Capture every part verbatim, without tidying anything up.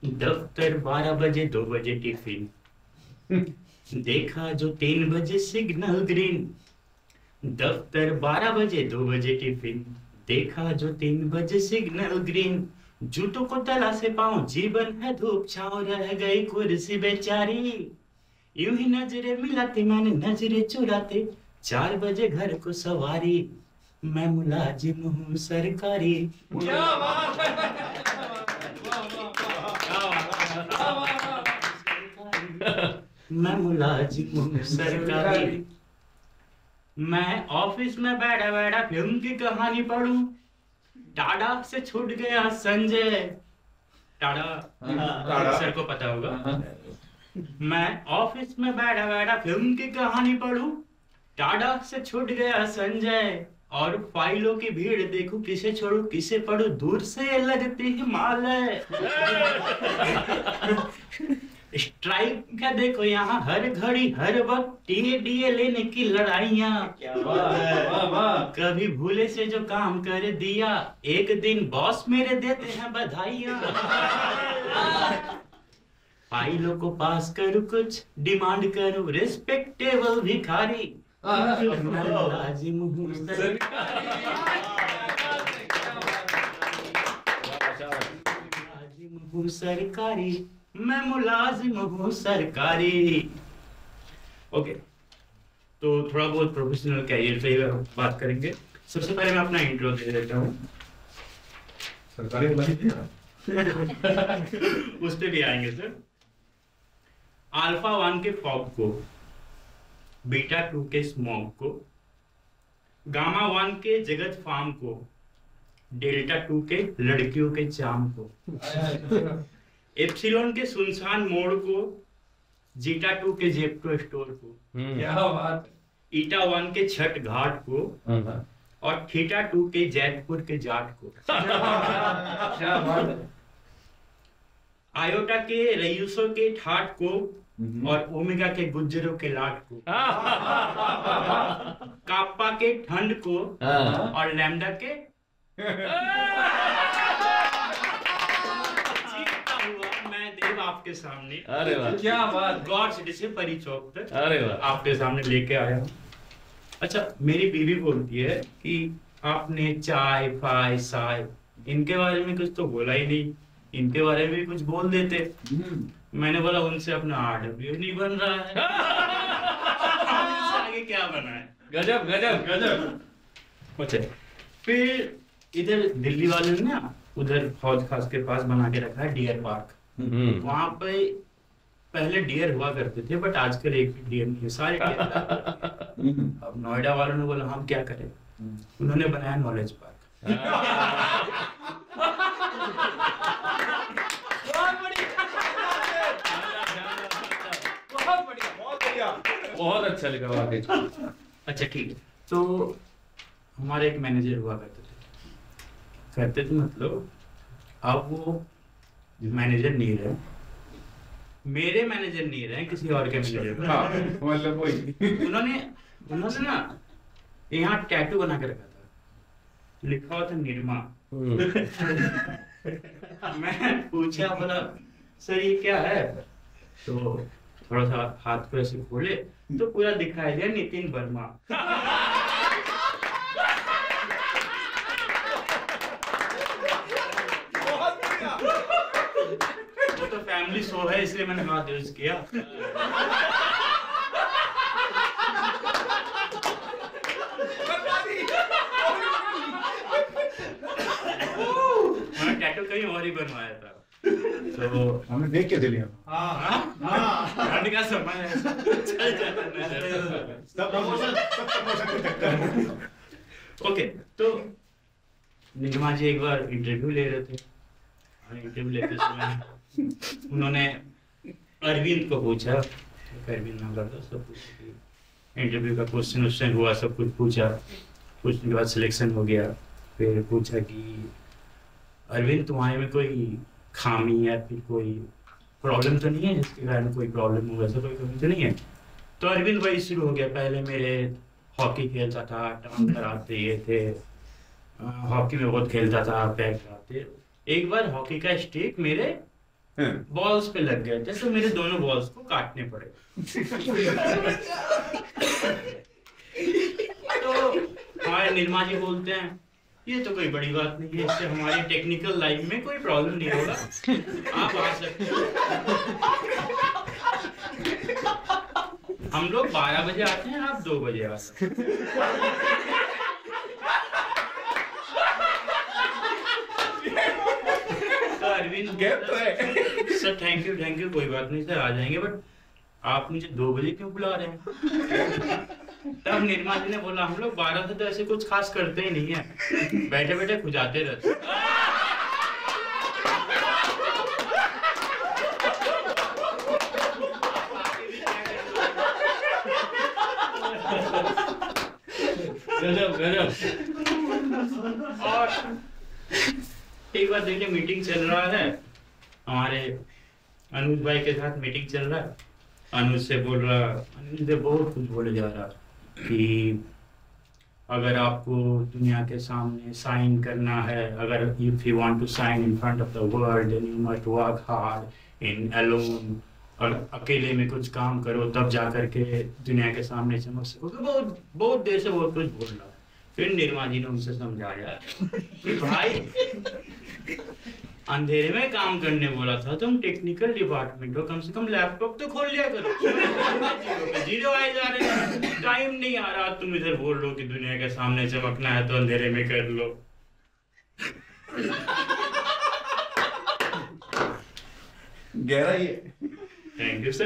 दफ्तर बारह बजे दो बजे टिफिन, देखा जो तीन बजे सिग्नल ग्रीन। दफ्तर बारह बजे दो बजे टिफिन, देखा जो तीन बजे सिग्नल ग्रीन। जूतों को तला से पाऊं, जीवन है धूप छांव, रह गई कुर्सी बेचारी। यूं ही नजरे मिलाती मैंने नजरे चुराते, चार बजे घर को सवारी। मैं मुलाजिम हूँ सरकारी। क्या बात है। मैं मुलाजिम हूँ सरकारी। मैं ऑफिस में बैठा बैठा फिल्म की कहानी पढ़ूं, टाडा से छूट गया संजय। टाडा सर को पता होगा। मैं ऑफिस में बैठा बैठा फिल्म की कहानी पढ़ूं, टाडा से छूट गया संजय। और फाइलों की भीड़ देखूं, किसे छोड़ूं किसे पढ़ूं, दूर से लगती हिमालय। स्ट्राइक का देखो यहाँ हर घड़ी हर वक्त, टीए डीए लेने की लड़ाइयाँ। क्या बात है। वाह वाह। कभी भूले से जो काम कर दिया, एक दिन बॉस मेरे देते हैं बधाइयाँ। फाइलों को पास करूं, कुछ डिमांड करूं, रिस्पेक्टेबल भिखारी। मैं मुलाजिम हूं सरकारी। मैं मुलाजिम हूँ सरकारी। ओके, तो थोड़ा बहुत प्रोफेशनल कैरियर पे बात करेंगे। सबसे पहले मैं अपना इंट्रो दे देता हूँ। सरकारी उस पे भी आएंगे सर। अल्फा वन के फॉग को, बीटा टू के स्मॉग को, गामा वन के जगत फार्म को, डेल्टा टू के लड़कियों के चाम को, एप्सिलॉन के सुनसान मोड़ को, जीटा टू के जेप्टो स्टोर को, क्या बात, ईटा वन के छठ घाट को, और थीटा टू के जैतपुर के जाट को। क्या बात है। आयोटा के रईसों के ठाट को, और ओमेगा के गुज्जरों के लाट को, काप्पा के ठंड को, और लैम्डा के मैं देव आपके सामने। अरे वाह, क्या बात। गॉड सिटी से परी चौक तक अरे वाह, आपके सामने लेके आया हूँ। अच्छा, मेरी बीवी बोलती है कि आपने चाय फाय साय इनके बारे में कुछ तो बोला ही नहीं, इनके बारे में भी कुछ बोल देते। मैंने बोला उनसे अपना आरडब्ल्यू नहीं बन रहा है। आगे क्या बना है। गजब गजब गजब। अच्छा, फिर इधर दिल्ली वाले ने ना उधर हौज खास के पास बना के रखा है डियर पार्क। वहां पे पहले डियर हुआ करते थे, बट आजकल एक भी डियर नहीं है, सारे डियर। अब नोएडा वालों ने बोला हम क्या करें, उन्होंने बनाया नॉलेज पार्क। बहुत अच्छा लिखा वाकई। अच्छा ठीक है, तो हमारे एक मैनेजर हुआ करते थे करते थे मतलब अब वो मैनेजर नहीं रहे, मेरे मैनेजर नहीं रहे, किसी और के मैनेजर। हाँ, मतलब वही। उन्होंने उन्होंने ना यहाँ टैटू बना के रखा था, लिखा हुआ था निर्मा। मैं पूछा, बोला सर ये क्या है, तो थोड़ा सा हाथ को ऐसे खोले तो पूरा दिखाई दिया नितिन वर्मा। वो तो फैमिली शो है इसलिए मैंने हाथ यूज किया। मैंने टैटू कहीं और ही बनवाया था, तो हमने देख के दे लिया। हाँ हाँ, ठंड का समय है, चल जाता है। सब प्रमोशन सब प्रमोशन करते हैं। ओके, तो निगमा जी एक बार इंटरव्यू ले रहे थे, इंटरव्यू लेते समय उन्होंने अरविंद को पूछा, अरविंद नाम का सब कुछ इंटरव्यू का क्वेश्चन क्वेश्चन हुआ, सब कुछ पूछा, पूछने के बाद सिलेक्शन हो गया। फिर पूछा कि अरविंद तुम्हारे में कोई खामी या फिर कोई प्रॉब्लम तो नहीं है जिसके कारण कोई प्रॉब्लम हो, वैसा कोई कमी तो नहीं है। तो अरविंद वही शुरू हो गया, पहले मेरे हॉकी खेलता था, टांग कराते ये थे, हॉकी में बहुत खेलता था, पैर कराते। एक बार हॉकी का स्टिक मेरे बॉल्स पे लग गया, जैसे मेरे दोनों बॉल्स को काटने पड़े। तो हमारे निर्मा जी बोलते हैं ये तो कोई बड़ी बात नहीं है, इससे हमारी टेक्निकल लाइफ में कोई प्रॉब्लम नहीं होगा, आप आ सकते हो। हम लोग बारह बजे आते हैं, आप दो बजे आ सकते हैं। तो Arvind sir thank you thank you कोई बात नहीं सर, आ जाएंगे, बट आप मुझे दो बजे क्यों बुला रहे हैं? तब निर्मा जी ने बोला हम लोग बारह से तो ऐसे कुछ खास करते ही नहीं है, बैठे बैठे खुजाते रहते। गजब गजब। और एक बार देखिए मीटिंग चल रहा है, हमारे अनुज भाई के साथ मीटिंग चल रहा है, अनुज से बोल रहा, अनुज से बहुत कुछ बोले जा रहा कि अगर आपको दुनिया के सामने साइन करना है, अगर if you want to shine in front of the world then you must work hard in alone, और अकेले में कुछ काम करो तब जा करके दुनिया के सामने चमक सकोगे। बहुत बहुत देर से बहुत कुछ बोल रहा। फिर निर्मा जी ने उनसे समझाया कि भाई अंधेरे में काम करने बोला था, तुम टेक्निकल डिपार्टमेंट हो, कम से कम लैपटॉप तो खोल लिया करो। जीरो आए जा रहे हैं, टाइम नहीं आ रहा, तुम इधर बोल रहे हो कि दुनिया के सामने चमकना है तो अंधेरे में कर लो। गहरा ही है। Thank you sir.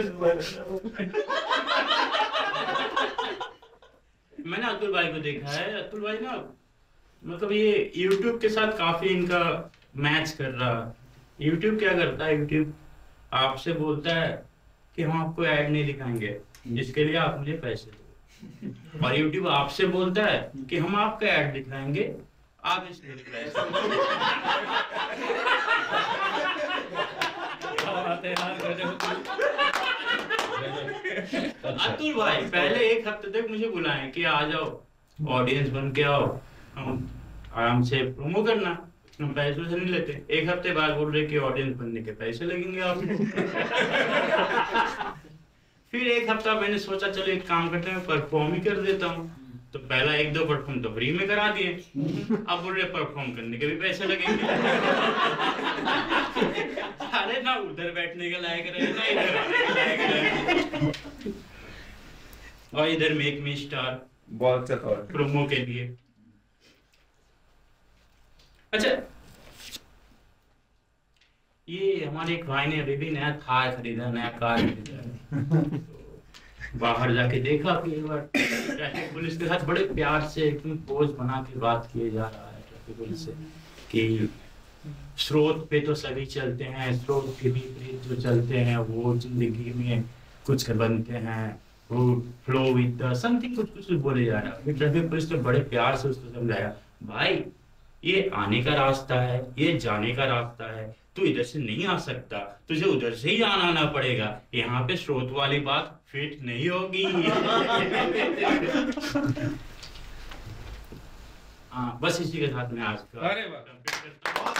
मैंने अतुल भाई को देखा है, अतुल भाई ना मतलब ये YouTube के साथ काफी इनका मैच कर रहा। YouTube क्या करता है, YouTube आपसे बोलता है कि हम आपको ऐड नहीं दिखाएंगे, जिसके लिए आप मुझे पैसे दो, और YouTube आपसे बोलता है कि हम आपका ऐड दिखाएंगे, आप इसके लिए पैसे अतुल भाई पहले एक हफ्ते तक मुझे बुलाएं कि आ जाओ ऑडियंस बन के आओ, हम आराम से प्रोमो करना, हम पैसे से नहीं लेते। एक हफ्ते बाद बोल रहे कि ऑडियंस बनने के पैसे लगेंगे आपको। फिर एक हफ्ता मैंने सोचा चलो एक काम करते हैं, परफॉर्म ही कर देता हूँ। तो पहला एक दो परफॉर्म तो फ्री में करा दिए, अब बोल रहे परफॉर्म करने के भी पैसे लगेंगे। अरे ना उधर बैठने के लायक रहे ना इधर आने के लायक रहे। और इधर मेक मी स्टार बहुत अच्छा था प्रोमो के लिए। अच्छा ये हमारे एक भाई ने अभी भी नया थार खरीदा, नया कार खरीदा। बाहर जाके देखा कि एक बार ट्रैफिक पुलिस के साथ बड़े प्यार से एकदम पोज बना के बात किए जा रहा है ट्रैफिक पुलिस से कि स्रोत पे तो सभी चलते हैं, स्रोत के विपरीत जो चलते हैं वो जिंदगी में कुछ बनते हैं, वो फ्लो विद द समथिंग कुछ कुछ बोले जा रहा है। ट्रैफिक पुलिस ने बड़े प्यार से उसको समझाया, भाई ये आने का रास्ता है, ये जाने का रास्ता है, तू इधर से नहीं आ सकता, तुझे उधर से ही आना आना पड़ेगा, यहाँ पे स्रोत वाली बात फिट नहीं होगी। हाँ बस इसी के साथ में आज का अरे वाह।